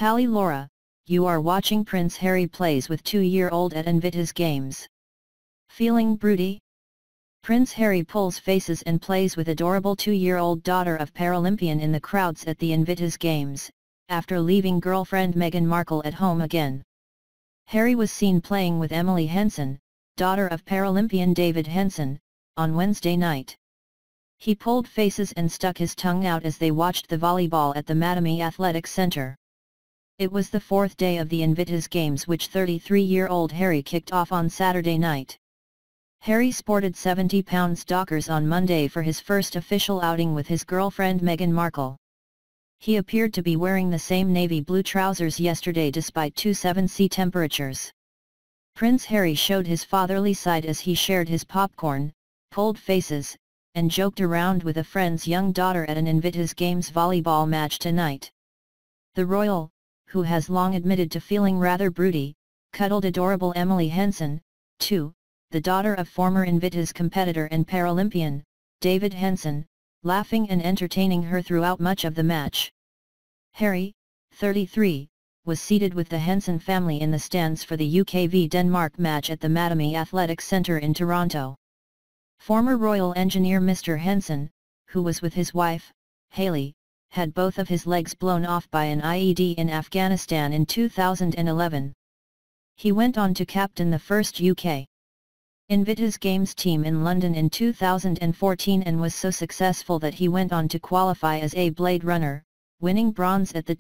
Hallie Laura, you are watching Prince Harry plays with 2-year-old at Invictus Games. Feeling broody? Prince Harry pulls faces and plays with adorable 2-year-old daughter of Paralympian in the crowds at the Invictus Games, after leaving girlfriend Meghan Markle at home again. Harry was seen playing with Emily Henson, daughter of Paralympian David Henson, on Wednesday night. He pulled faces and stuck his tongue out as they watched the volleyball at the Mattamy Athletic Centre. It was the fourth day of the Invictus Games, which 33-year-old Harry kicked off on Saturday night. Harry sported 70-pound Dockers on Monday for his first official outing with his girlfriend Meghan Markle. He appeared to be wearing the same navy blue trousers yesterday despite 27°C temperatures. Prince Harry showed his fatherly side as he shared his popcorn, pulled faces, and joked around with a friend's young daughter at an Invictus Games volleyball match tonight. The royal, who has long admitted to feeling rather broody, cuddled adorable Emily Henson, too, the daughter of former Invictus competitor and Paralympian, David Henson, laughing and entertaining her throughout much of the match. Harry, 33, was seated with the Henson family in the stands for the UK v Denmark match at the Mattamy Athletic Centre in Toronto. Former royal engineer Mr. Henson, who was with his wife, Hayley, had both of his legs blown off by an IED in Afghanistan in 2011. He went on to captain the first UK Invictus Games team in London in 2014 and was so successful that he went on to qualify as a Blade Runner, winning bronze at the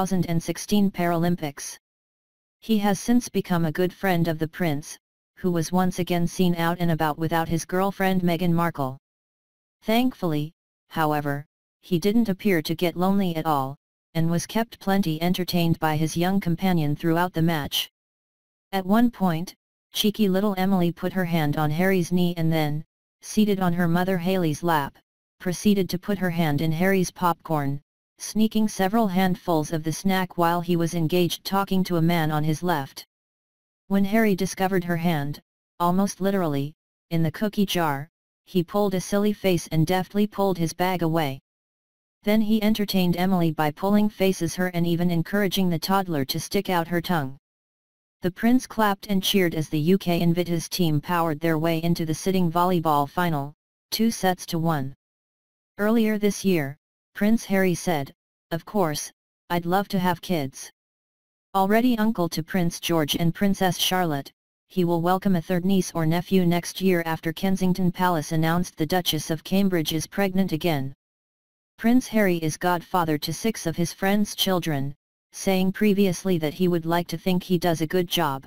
2016 Paralympics. He has since become a good friend of the Prince, who was once again seen out and about without his girlfriend Meghan Markle. Thankfully, however, he didn't appear to get lonely at all, and was kept plenty entertained by his young companion throughout the match. At one point, cheeky little Emily put her hand on Harry's knee and then, seated on her mother Hayley's lap, proceeded to put her hand in Harry's popcorn, sneaking several handfuls of the snack while he was engaged talking to a man on his left. When Harry discovered her hand, almost literally, in the cookie jar, he pulled a silly face and deftly pulled his bag away. Then he entertained Emily by pulling faces her and even encouraging the toddler to stick out her tongue. The Prince clapped and cheered as the UK Invictus team powered their way into the sitting volleyball final, 2-1. Earlier this year, Prince Harry said, "Of course, I'd love to have kids." Already uncle to Prince George and Princess Charlotte, he will welcome a third niece or nephew next year after Kensington Palace announced the Duchess of Cambridge is pregnant again. Prince Harry is godfather to 6 of his friends' children, saying previously that he would like to think he does a good job.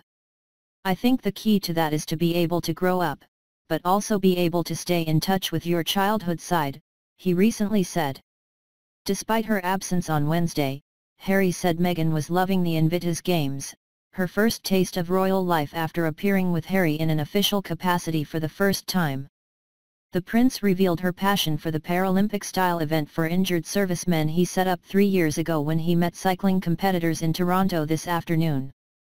"I think the key to that is to be able to grow up, but also be able to stay in touch with your childhood side," he recently said. Despite her absence on Wednesday, Harry said Meghan was loving the Invictus Games, her first taste of royal life after appearing with Harry in an official capacity for the first time. The Prince revealed her passion for the Paralympic-style event for injured servicemen he set up 3 years ago when he met cycling competitors in Toronto this afternoon.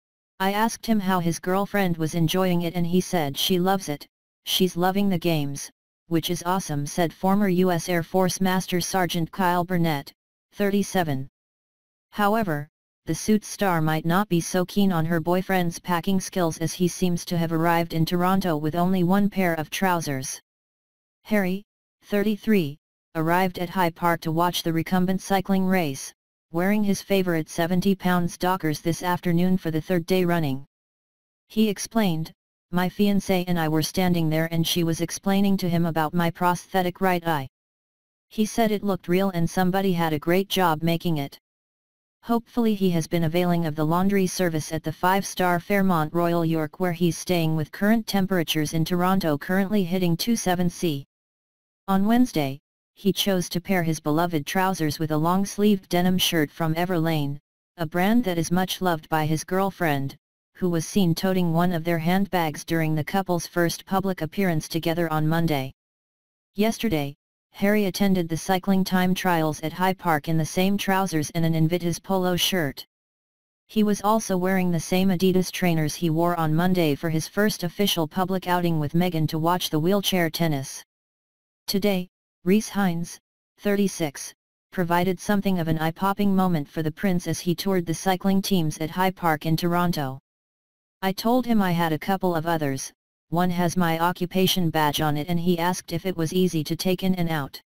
"I asked him how his girlfriend was enjoying it and he said she loves it, she's loving the games, which is awesome," said former U.S. Air Force Master Sergeant Kyle Burnett, 37. However, the suit star might not be so keen on her boyfriend's packing skills as he seems to have arrived in Toronto with only one pair of trousers. Harry, 33, arrived at High Park to watch the recumbent cycling race, wearing his favorite 70-pound Dockers this afternoon for the third day running. He explained, "My fiancée and I were standing there and she was explaining to him about my prosthetic right eye. He said it looked real and somebody had a great job making it." Hopefully he has been availing of the laundry service at the 5-star Fairmont Royal York where he's staying with current temperatures in Toronto currently hitting 27°C. On Wednesday, he chose to pair his beloved trousers with a long-sleeved denim shirt from Everlane, a brand that is much loved by his girlfriend, who was seen toting one of their handbags during the couple's first public appearance together on Monday. Yesterday, Harry attended the cycling time trials at High Park in the same trousers and an Invictus polo shirt. He was also wearing the same Adidas trainers he wore on Monday for his first official public outing with Meghan to watch the wheelchair tennis. Today, Reece Hines, 36, provided something of an eye-popping moment for the prince as he toured the cycling teams at High Park in Toronto. I told him I had a couple of others, one has my occupation badge on it, and he asked if it was easy to take in and out.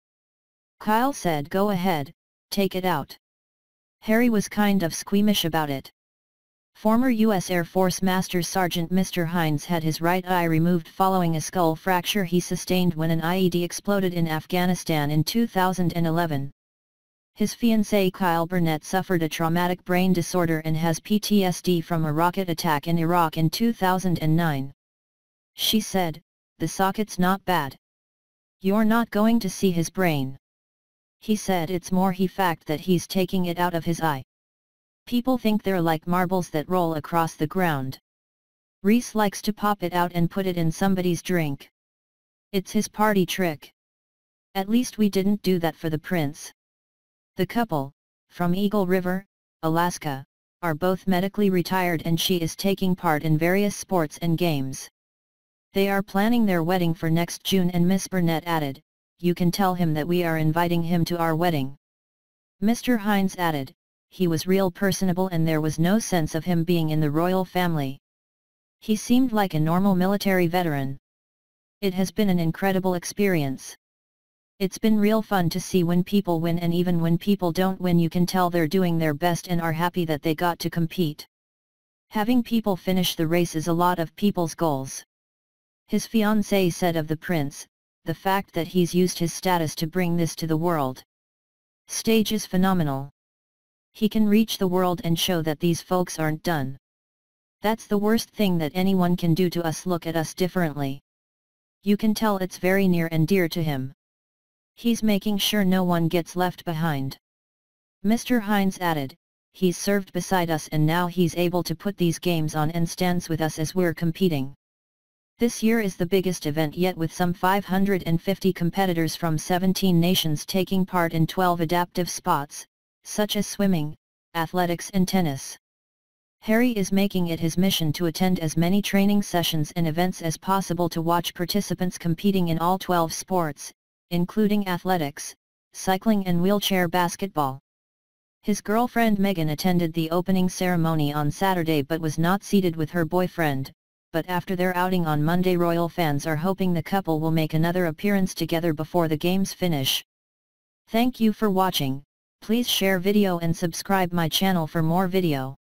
Kyle said, "Go ahead, take it out." Harry was kind of squeamish about it. Former U.S. Air Force Master Sergeant Mr. Hines had his right eye removed following a skull fracture he sustained when an IED exploded in Afghanistan in 2011. His fiancée Kyle Burnett suffered a traumatic brain disorder and has PTSD from a rocket attack in Iraq in 2009. She said, "The socket's not bad. You're not going to see his brain." He said it's more the fact that he's taking it out of his eye. People think they're like marbles that roll across the ground. Reese likes to pop it out and put it in somebody's drink. It's his party trick. At least we didn't do that for the prince. The couple, from Eagle River, Alaska, are both medically retired and she is taking part in various sports and games. They are planning their wedding for next June, and Miss Burnett added, "You can tell him that we are inviting him to our wedding." Mr. Hines added, "He was real personable and there was no sense of him being in the royal family. He seemed like a normal military veteran. It has been an incredible experience. It's been real fun to see when people win, and even when people don't win you can tell they're doing their best and are happy that they got to compete. Having people finish the race is a lot of people's goals." His fiancée said of the prince, "The fact that he's used his status to bring this to the world stage is phenomenal. He can reach the world and show that these folks aren't done. That's the worst thing that anyone can do to us, look at us differently." You can tell it's very near and dear to him. He's making sure no one gets left behind. Mr. Hines added, "He's served beside us and now he's able to put these games on and stands with us as we're competing. This year is the biggest event yet, with some 550 competitors from 17 nations taking part in 12 adaptive spots, such as swimming, athletics and tennis." Harry is making it his mission to attend as many training sessions and events as possible to watch participants competing in all 12 sports, including athletics, cycling and wheelchair basketball. His girlfriend Meghan attended the opening ceremony on Saturday but was not seated with her boyfriend, but after their outing on Monday, royal fans are hoping the couple will make another appearance together before the games finish. Thank you for watching. Please share video and subscribe my channel for more video.